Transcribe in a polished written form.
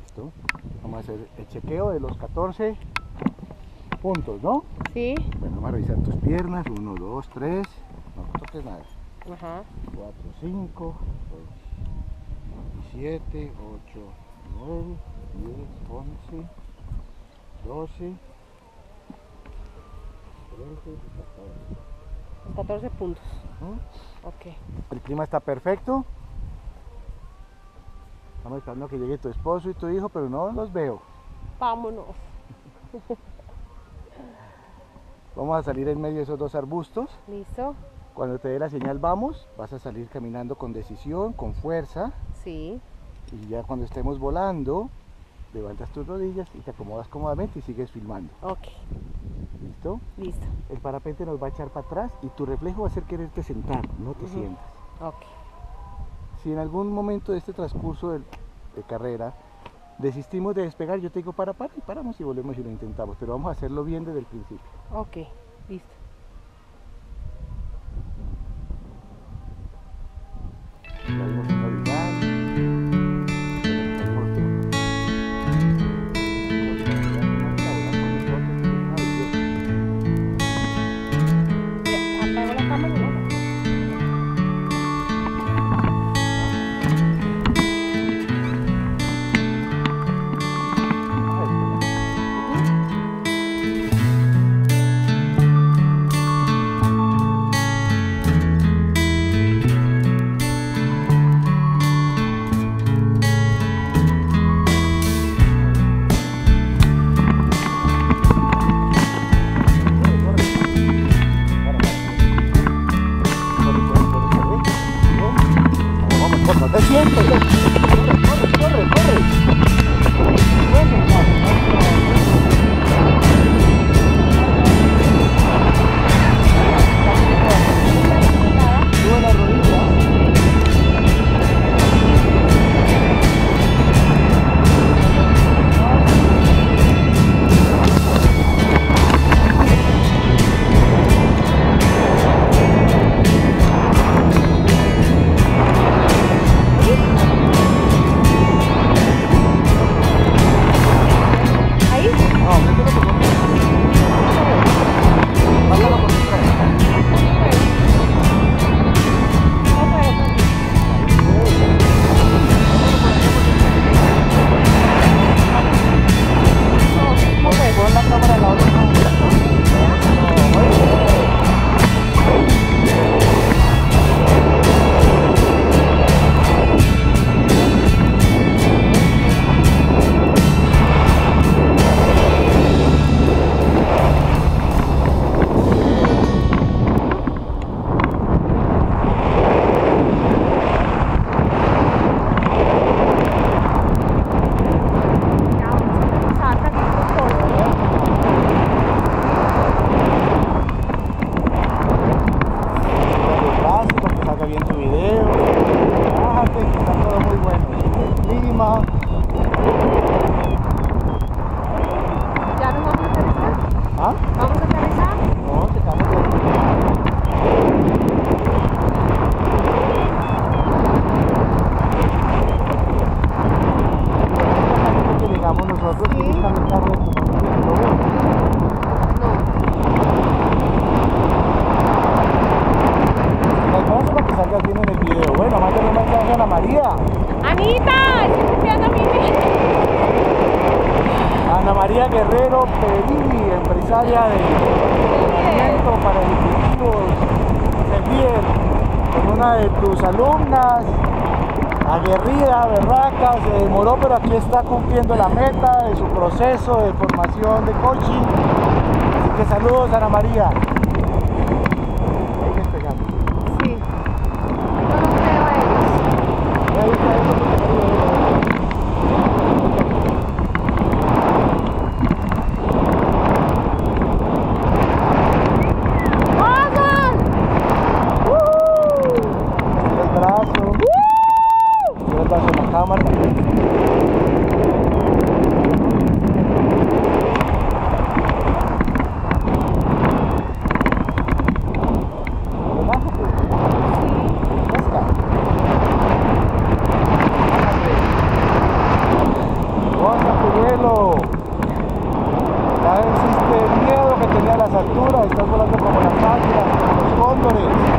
Listo. Vamos a hacer el chequeo de los 14 puntos, ¿no? Sí. Bueno, vamos a revisar tus piernas. 1, 2, 3. No toques nada. Ajá. 4, 5, 6, 7, 8, 9, 10, 11, 12, 13 y 14. 14 puntos. ¿Mm? Ok. El clima está perfecto. Estamos esperando que llegue tu esposo y tu hijo, pero no los veo. Vámonos. Vamos a salir en medio de esos dos arbustos. ¿Listo? Cuando te dé la señal vamos, vas a salir caminando con decisión, con fuerza. Sí. Y ya cuando estemos volando, levantas tus rodillas y te acomodas cómodamente y sigues filmando. Ok. ¿Listo? Listo. El parapente nos va a echar para atrás y tu reflejo va a ser quererte sentar, no te sientas. Ok. Si en algún momento de este transcurso de carrera desistimos de despegar, yo te digo para y paramos y volvemos y lo intentamos, pero vamos a hacerlo bien desde el principio. Ok. Listo. Ya vimos un horizontal. Apago la cámara, ¿no? No te sientes. Corre. Sube las rodillas. Ana María Guerrero Perini, empresaria de entrenamiento para ejecutivos CEFIER, con una de tus alumnas, aguerrida, berraca, se demoró, pero aquí está cumpliendo la meta de su proceso de formación de coaching. Así que saludos, Ana María. Hay que despegarlo. Sí. Yo no creo a ellos. Ahí está eso que te digo. Cámara. a las alturas, estás volando como las águilas, como los cóndores.